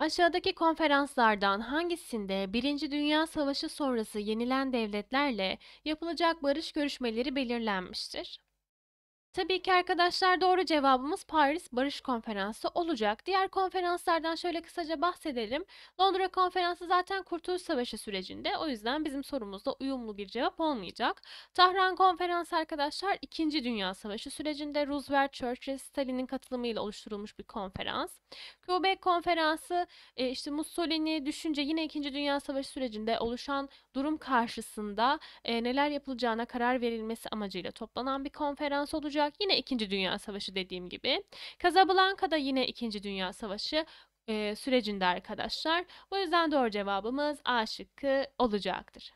Aşağıdaki konferanslardan hangisinde Birinci Dünya Savaşı sonrası yenilen devletlerle yapılacak barış görüşmeleri belirlenmiştir? Tabii ki arkadaşlar doğru cevabımız Paris Barış Konferansı olacak. Diğer konferanslardan şöyle kısaca bahsedelim. Londra Konferansı zaten Kurtuluş Savaşı sürecinde. O yüzden bizim sorumuzda uyumlu bir cevap olmayacak. Tahran Konferansı arkadaşlar 2. Dünya Savaşı sürecinde Roosevelt, Churchill, Stalin'in katılımıyla oluşturulmuş bir konferans. Quebec Konferansı işte Mussolini düşünce yine 2. Dünya Savaşı sürecinde oluşan durum karşısında neler yapılacağına karar verilmesi amacıyla toplanan bir konferans olacak. Yine 2. Dünya Savaşı dediğim gibi. Casablanca'da yine 2. Dünya Savaşı sürecinde arkadaşlar. O yüzden doğru cevabımız A şıkkı olacaktır.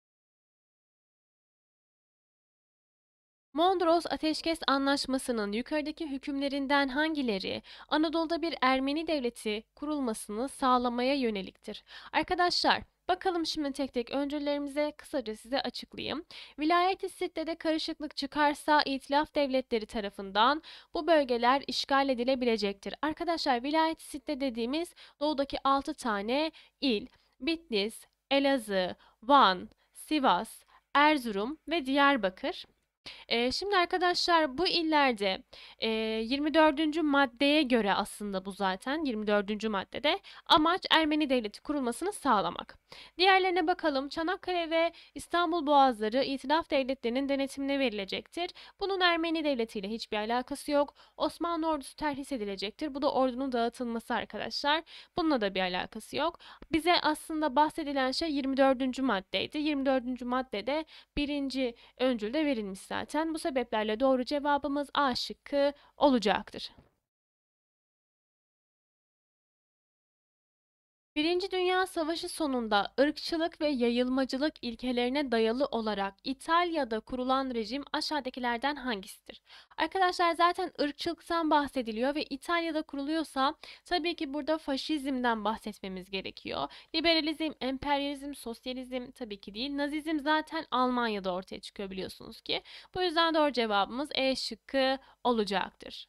Mondros Ateşkes Anlaşması'nın yukarıdaki hükümlerinden hangileri Anadolu'da bir Ermeni devleti kurulmasını sağlamaya yöneliktir? Arkadaşlar, bakalım şimdi tek tek öncüllerimize kısaca size açıklayayım. Vilayet-i Sitte'de karışıklık çıkarsa İtilaf devletleri tarafından bu bölgeler işgal edilebilecektir. Arkadaşlar, Vilayet-i Sitte dediğimiz doğudaki 6 tane il, Bitlis, Elazığ, Van, Sivas, Erzurum ve Diyarbakır. Şimdi arkadaşlar bu illerde 24. maddeye göre aslında bu zaten 24. maddede amaç Ermeni devleti kurulmasını sağlamak. Diğerlerine bakalım. Çanakkale ve İstanbul Boğazları İtilaf devletlerinin denetimine verilecektir. Bunun Ermeni devletiyle hiçbir alakası yok. Osmanlı ordusu terhis edilecektir. Bu da ordunun dağıtılması arkadaşlar. Bununla da bir alakası yok. Bize aslında bahsedilen şey 24. maddeydi. 24. maddede birinci öncülde verilmiş zaten. Bu sebeplerle doğru cevabımız A şıkkı olacaktır. Birinci Dünya Savaşı sonunda ırkçılık ve yayılmacılık ilkelerine dayalı olarak İtalya'da kurulan rejim aşağıdakilerden hangisidir? Arkadaşlar zaten ırkçılıktan bahsediliyor ve İtalya'da kuruluyorsa tabii ki burada faşizmden bahsetmemiz gerekiyor. Liberalizm, emperyalizm, sosyalizm tabii ki değil. Nazizm zaten Almanya'da ortaya çıkıyor biliyorsunuz ki. Bu yüzden doğru cevabımız E şıkkı olacaktır.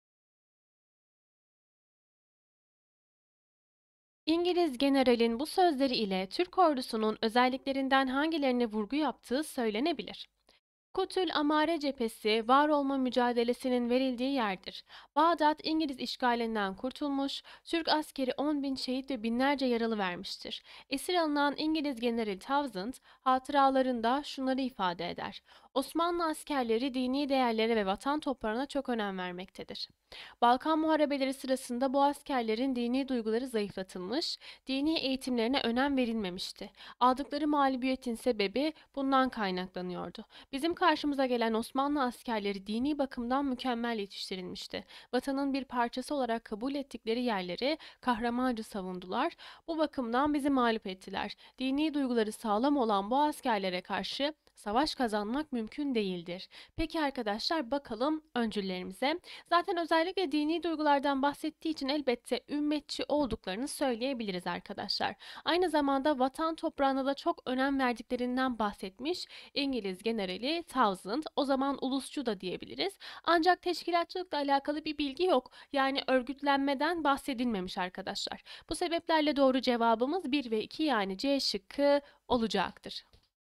İngiliz generalin bu sözleri ile Türk ordusunun özelliklerinden hangilerine vurgu yaptığı söylenebilir. Kutül Amare cephesi var olma mücadelesinin verildiği yerdir. Bağdat İngiliz işgalinden kurtulmuş, Türk askeri 10 bin şehit ve binlerce yaralı vermiştir. Esir alınan İngiliz General Townsend hatıralarında şunları ifade eder. Osmanlı askerleri dini değerlere ve vatan toprağına çok önem vermektedir. Balkan Muharebeleri sırasında bu askerlerin dini duyguları zayıflatılmış, dini eğitimlerine önem verilmemişti. Aldıkları mağlubiyetin sebebi bundan kaynaklanıyordu. Bizim karşımıza gelen Osmanlı askerleri dini bakımdan mükemmel yetiştirilmişti. Vatanın bir parçası olarak kabul ettikleri yerleri kahramanca savundular. Bu bakımdan bizi mağlup ettiler. Dini duyguları sağlam olan bu askerlere karşı savaş kazanmak mümkün değildir. Peki arkadaşlar bakalım öncüllerimize. Zaten özellikle dini duygulardan bahsettiği için elbette ümmetçi olduklarını söyleyebiliriz arkadaşlar. Aynı zamanda vatan toprağına da çok önem verdiklerinden bahsetmiş İngiliz generali Townsend. O zaman ulusçu da diyebiliriz. Ancak teşkilatçılıkla alakalı bir bilgi yok. Yani örgütlenmeden bahsedilmemiş arkadaşlar. Bu sebeplerle doğru cevabımız 1 ve 2 yani C şıkkı olacaktır.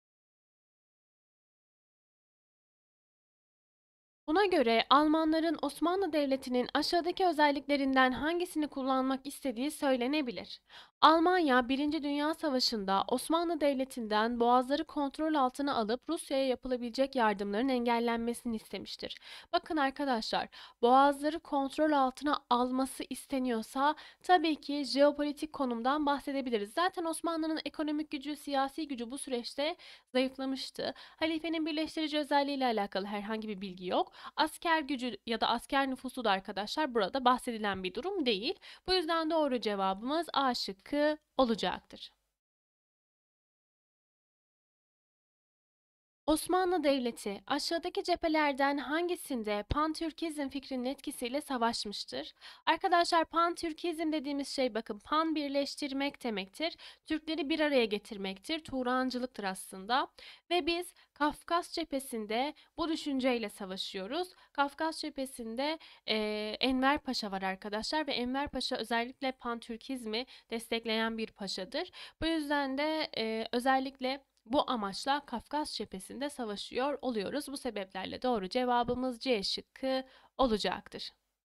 Buna göre Almanların Osmanlı Devleti'nin aşağıdaki özelliklerinden hangisini kullanmak istediği söylenebilir. Almanya, Birinci Dünya Savaşı'nda Osmanlı Devleti'nden boğazları kontrol altına alıp Rusya'ya yapılabilecek yardımların engellenmesini istemiştir. Bakın arkadaşlar, boğazları kontrol altına alması isteniyorsa tabii ki jeopolitik konumdan bahsedebiliriz. Zaten Osmanlı'nın ekonomik gücü, siyasi gücü bu süreçte zayıflamıştı. Halifenin birleştirici özelliğiyle alakalı herhangi bir bilgi yok. Asker gücü ya da asker nüfusu da arkadaşlar burada bahsedilen bir durum değil. Bu yüzden doğru cevabımız A şıkkı olacaktır. Osmanlı Devleti aşağıdaki cephelerden hangisinde Pan-Türkizm fikrinin etkisiyle savaşmıştır? Arkadaşlar Pan-Türkizm dediğimiz şey bakın pan birleştirmek demektir. Türkleri bir araya getirmektir. Turancılıktır aslında. Ve biz Kafkas cephesinde bu düşünceyle savaşıyoruz. Kafkas cephesinde Enver Paşa var arkadaşlar ve Enver Paşa özellikle Pan-Türkizmi destekleyen bir paşadır. Bu yüzden de özellikle bu amaçla Kafkas cephesinde savaşıyor oluyoruz. Bu sebeplerle doğru cevabımız C şıkkı olacaktır.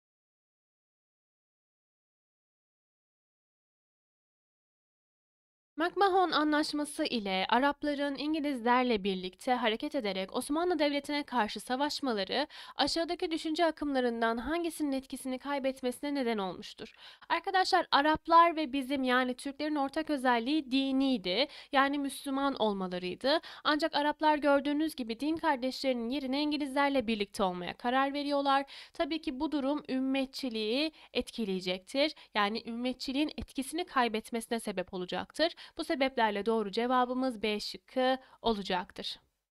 McMahon Anlaşması ile Arapların İngilizlerle birlikte hareket ederek Osmanlı Devleti'ne karşı savaşmaları aşağıdaki düşünce akımlarından hangisinin etkisini kaybetmesine neden olmuştur? Arkadaşlar Araplar ve bizim yani Türklerin ortak özelliği diniydi. Yani Müslüman olmalarıydı. Ancak Araplar gördüğünüz gibi din kardeşlerinin yerine İngilizlerle birlikte olmaya karar veriyorlar. Tabii ki bu durum ümmetçiliği etkileyecektir. Yani ümmetçiliğin etkisini kaybetmesine sebep olacaktır. Bu sebeplerle doğru cevabımız B şıkkı olacaktır.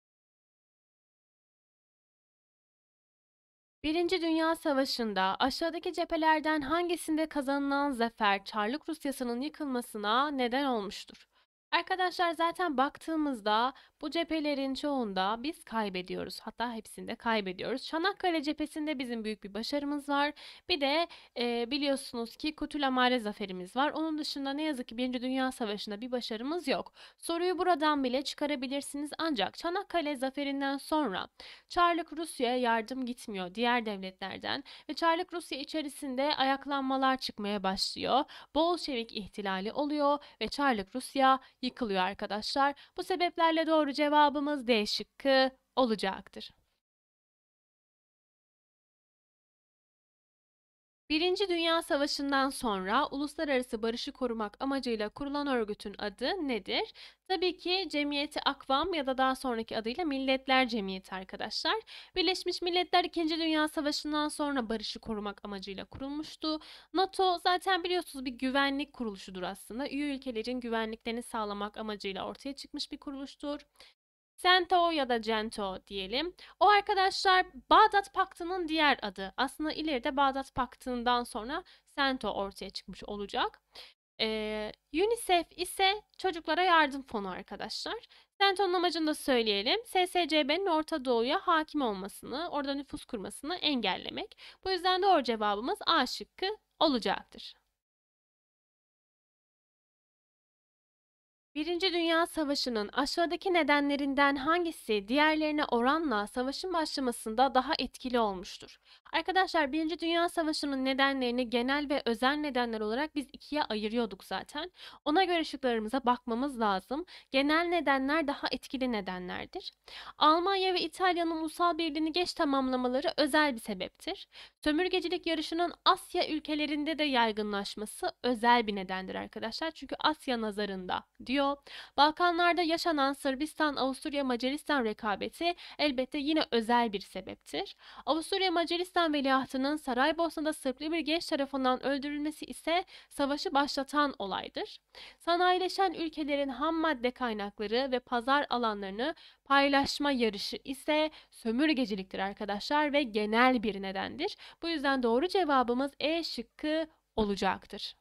Birinci Dünya Savaşı'nda aşağıdaki cephelerden hangisinde kazanılan zafer Çarlık Rusyası'nın yıkılmasına neden olmuştur? Arkadaşlar zaten baktığımızda bu cephelerin çoğunda biz kaybediyoruz. Hatta hepsinde kaybediyoruz. Çanakkale cephesinde bizim büyük bir başarımız var. Bir de biliyorsunuz ki Kutluamare zaferimiz var. Onun dışında ne yazık ki Birinci Dünya Savaşı'nda bir başarımız yok. Soruyu buradan bile çıkarabilirsiniz. Ancak Çanakkale zaferinden sonra Çarlık Rusya'ya yardım gitmiyor diğer devletlerden ve Çarlık Rusya içerisinde ayaklanmalar çıkmaya başlıyor. Bolşevik ihtilali oluyor ve Çarlık Rusya yıkılıyor arkadaşlar. Bu sebeplerle doğru cevabımız D şıkkı olacaktır. Birinci Dünya Savaşı'ndan sonra uluslararası barışı korumak amacıyla kurulan örgütün adı nedir? Tabii ki Cemiyeti Akvam ya da daha sonraki adıyla Milletler Cemiyeti arkadaşlar. Birleşmiş Milletler 2. Dünya Savaşı'ndan sonra barışı korumak amacıyla kurulmuştu. NATO zaten biliyorsunuz bir güvenlik kuruluşudur aslında. Üye ülkelerin güvenliklerini sağlamak amacıyla ortaya çıkmış bir kuruluştur. Cento ya da Cento diyelim. O arkadaşlar Bağdat Paktı'nın diğer adı. Aslında ileride Bağdat Paktı'ndan sonra Cento ortaya çıkmış olacak. UNICEF ise çocuklara yardım fonu arkadaşlar. Cento'nun amacını da söyleyelim. SSCB'nin Orta Doğu'ya hakim olmasını, orada nüfus kurmasını engellemek. Bu yüzden doğru cevabımız A şıkkı olacaktır. Birinci Dünya Savaşı'nın aşağıdaki nedenlerinden hangisi diğerlerine oranla savaşın başlamasında daha etkili olmuştur? Arkadaşlar Birinci Dünya Savaşı'nın nedenlerini genel ve özel nedenler olarak biz ikiye ayırıyorduk zaten. Ona göre şıklarımıza bakmamız lazım. Genel nedenler daha etkili nedenlerdir. Almanya ve İtalya'nın ulusal birliğini geç tamamlamaları özel bir sebeptir. Sömürgecilik yarışının Asya ülkelerinde de yaygınlaşması özel bir nedendir arkadaşlar. Çünkü Asya nazarında diyor. Balkanlarda yaşanan Sırbistan, Avusturya, Macaristan rekabeti elbette yine özel bir sebeptir. Avusturya Macaristan veliahtının Saraybosna'da Sırplı bir genç tarafından öldürülmesi ise savaşı başlatan olaydır. Sanayileşen ülkelerin ham madde kaynakları ve pazar alanlarını paylaşma yarışı ise sömürgeciliktir arkadaşlar ve genel bir nedendir. Bu yüzden doğru cevabımız E şıkkı olacaktır.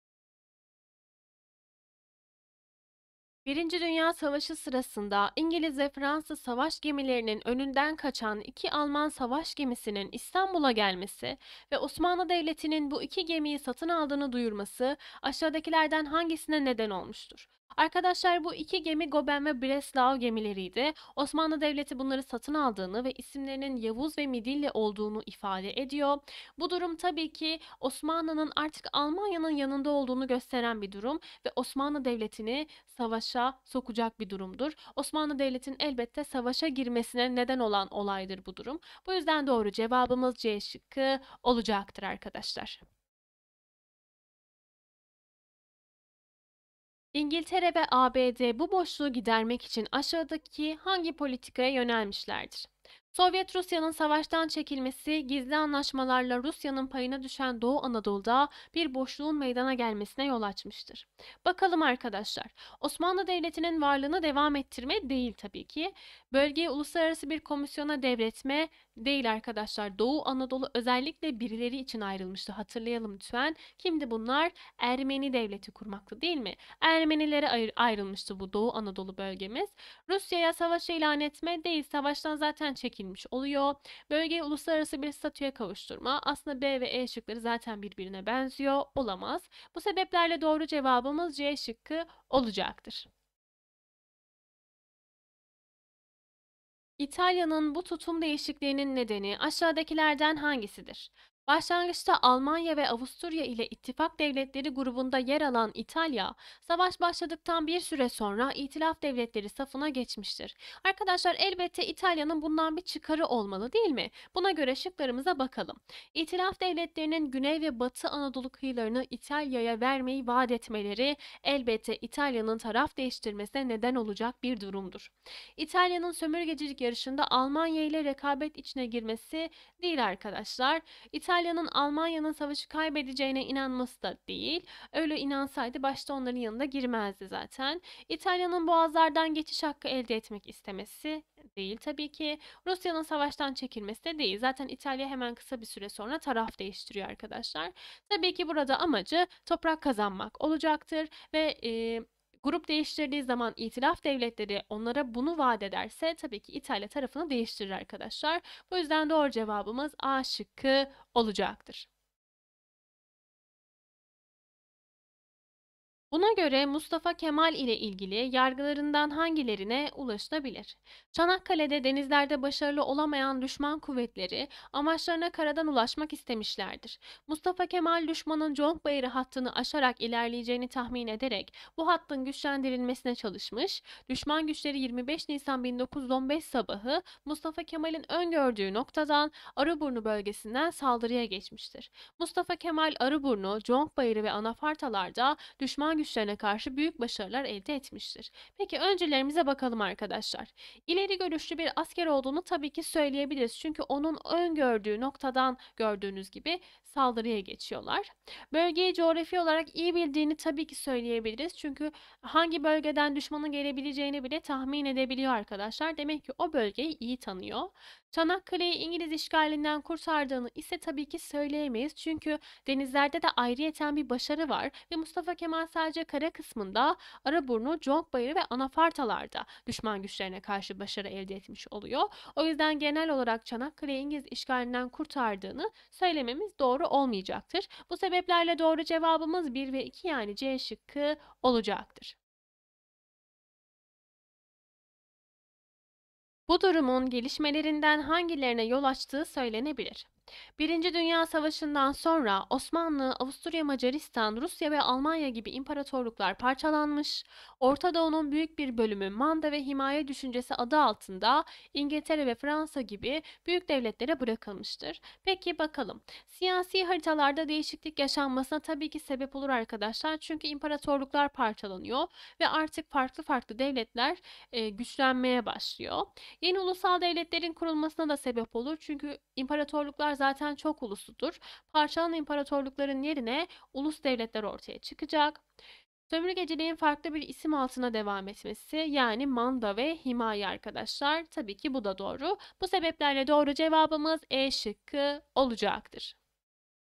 Birinci Dünya Savaşı sırasında İngiliz ve Fransız savaş gemilerinin önünden kaçan iki Alman savaş gemisinin İstanbul'a gelmesi ve Osmanlı Devleti'nin bu iki gemiyi satın aldığını duyurması aşağıdakilerden hangisine neden olmuştur? Arkadaşlar bu iki gemi Goben ve Breslau gemileriydi. Osmanlı Devleti bunları satın aldığını ve isimlerinin Yavuz ve Midilli olduğunu ifade ediyor. Bu durum tabii ki Osmanlı'nın artık Almanya'nın yanında olduğunu gösteren bir durum ve Osmanlı Devleti'ni savaşa sokacak bir durumdur. Osmanlı Devleti'nin elbette savaşa girmesine neden olan olaydır bu durum. Bu yüzden doğru cevabımız C şıkkı olacaktır arkadaşlar. İngiltere ve ABD bu boşluğu gidermek için aşağıdaki hangi politikaya yönelmişlerdir? Sovyet Rusya'nın savaştan çekilmesi, gizli anlaşmalarla Rusya'nın payına düşen Doğu Anadolu'da bir boşluğun meydana gelmesine yol açmıştır. Bakalım arkadaşlar, Osmanlı Devleti'nin varlığını devam ettirme değil tabii ki. Bölgeyi uluslararası bir komisyona devretme değil arkadaşlar. Doğu Anadolu özellikle birileri için ayrılmıştı. Hatırlayalım lütfen. Kimdi bunlar? Ermeni devleti kurmaktı değil mi? Ermenilere ayrılmıştı bu Doğu Anadolu bölgemiz. Rusya'ya savaş ilan etme değil, savaştan zaten çekilmiş oluyor. Bölgeyi uluslararası bir statüye kavuşturma. Aslında B ve E şıkları zaten birbirine benziyor. Olamaz. Bu sebeplerle doğru cevabımız C şıkkı olacaktır. İtalya'nın bu tutum değişikliğinin nedeni aşağıdakilerden hangisidir? Başlangıçta Almanya ve Avusturya ile ittifak devletleri grubunda yer alan İtalya, savaş başladıktan bir süre sonra İtilaf devletleri safına geçmiştir. Arkadaşlar elbette İtalya'nın bundan bir çıkarı olmalı değil mi? Buna göre şıklarımıza bakalım. İtilaf devletlerinin Güney ve Batı Anadolu kıyılarını İtalya'ya vermeyi vaat etmeleri elbette İtalya'nın taraf değiştirmesine neden olacak bir durumdur. İtalya'nın sömürgecilik yarışında Almanya ile rekabet içine girmesi değil arkadaşlar. İtalya'nın Almanya'nın savaşı kaybedeceğine inanması da değil. Öyle inansaydı başta onların yanına girmezdi zaten. İtalya'nın boğazlardan geçiş hakkı elde etmek istemesi değil tabii ki. Rusya'nın savaştan çekilmesi de değil. Zaten İtalya hemen kısa bir süre sonra taraf değiştiriyor arkadaşlar. Tabii ki burada amacı toprak kazanmak olacaktır ve grup değiştirdiği zaman itilaf devletleri onlara bunu vaat ederse tabii ki İtalya tarafını değiştirir arkadaşlar. Bu yüzden doğru cevabımız A şıkkı olacaktır. Buna göre Mustafa Kemal ile ilgili yargılarından hangilerine ulaşılabilir? Çanakkale'de denizlerde başarılı olamayan düşman kuvvetleri amaçlarına karadan ulaşmak istemişlerdir. Mustafa Kemal düşmanın Conk hattını aşarak ilerleyeceğini tahmin ederek bu hattın güçlendirilmesine çalışmış. Düşman güçleri 25 Nisan 1915 sabahı Mustafa Kemal'in öngördüğü noktadan Arıburnu bölgesinden saldırıya geçmiştir. Mustafa Kemal Arıburnu, Conk ve Anafartalar'da düşman güçlerine karşı büyük başarılar elde etmiştir. Peki öncelerimize bakalım arkadaşlar. İleri görüşlü bir asker olduğunu tabii ki söyleyebiliriz. Çünkü onun öngördüğü noktadan gördüğünüz gibi saldırıya geçiyorlar. Bölgeyi coğrafi olarak iyi bildiğini tabii ki söyleyebiliriz. Çünkü hangi bölgeden düşmanın gelebileceğini bile tahmin edebiliyor arkadaşlar. Demek ki o bölgeyi iyi tanıyor. Çanakkale'yi İngiliz işgalinden kurtardığını ise tabii ki söyleyemeyiz. Çünkü denizlerde de ayrıyeten bir başarı var ve Mustafa Kemal sadece kara kısmında Araburnu, Conkbayırı ve Anafartalar'da düşman güçlerine karşı başarı elde etmiş oluyor. O yüzden genel olarak Çanakkale'yi İngiliz işgalinden kurtardığını söylememiz doğru olmayacaktır. Bu sebeplerle doğru cevabımız 1 ve 2 yani C şıkkı olacaktır. Bu durumun gelişmelerinden hangilerine yol açtığı söylenebilir. Birinci Dünya Savaşı'ndan sonra Osmanlı, Avusturya Macaristan, Rusya ve Almanya gibi imparatorluklar parçalanmış, Orta Doğu'nun büyük bir bölümü manda ve himaye düşüncesi adı altında İngiltere ve Fransa gibi büyük devletlere bırakılmıştır. Peki bakalım, siyasi haritalarda değişiklik yaşanmasına tabii ki sebep olur arkadaşlar. Çünkü imparatorluklar parçalanıyor ve artık farklı farklı devletler güçlenmeye başlıyor. Yeni ulusal devletlerin kurulmasına da sebep olur. Çünkü imparatorluklar zaten çok ulusludur. Parçalanan imparatorlukların yerine ulus devletler ortaya çıkacak. Sömürgeciliğin farklı bir isim altına devam etmesi yani manda ve himaye arkadaşlar. Tabii ki bu da doğru. Bu sebeplerle doğru cevabımız E şıkkı olacaktır.